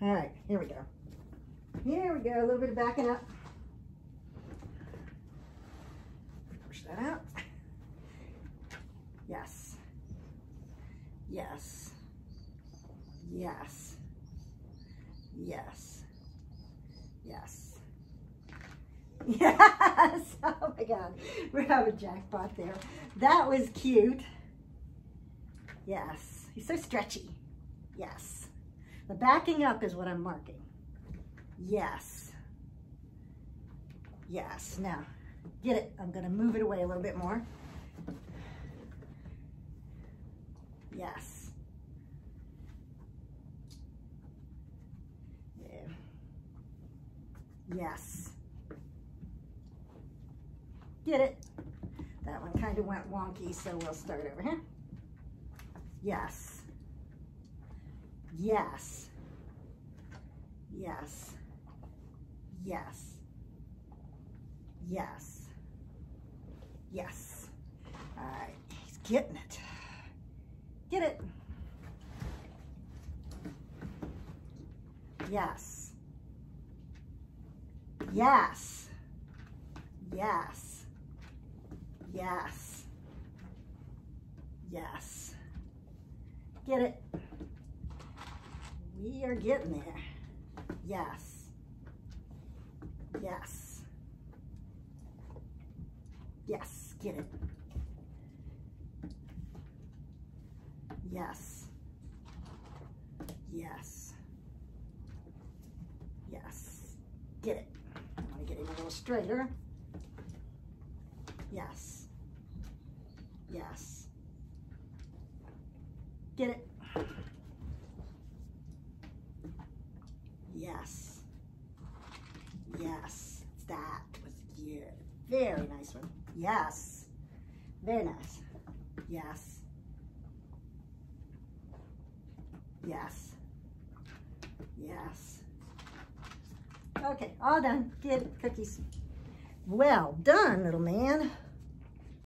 All right, here we go. Here we go, a little bit of backing up. Push that out. Yes. Yes. Yes. Yes. Yes. Yes. Oh my God. We're having a jackpot there. That was cute. Yes. He's so stretchy. Yes. The backing up is what I'm marking. Yes. Yes. Now, get it. I'm going to move it away a little bit more. Yes. Yeah. Yes. Get it? That one kind of went wonky, so we'll start over here. Yes. Yes. Yes. Yes. Yes. Yes. All right, he's getting it. Get it. Yes. Yes. Yes. Yes. Yes. Get it. We are getting there. Yes. Yes. Yes. Get it. Yes. Yes. Yes. Get it. I want to get him a little straighter. Yes. Yes. Get it. Yes. Yes. That was good. Very nice one. Yes. Very nice. Yes. Yes. Yes. Okay, all done. Get cookies. Well done, little man.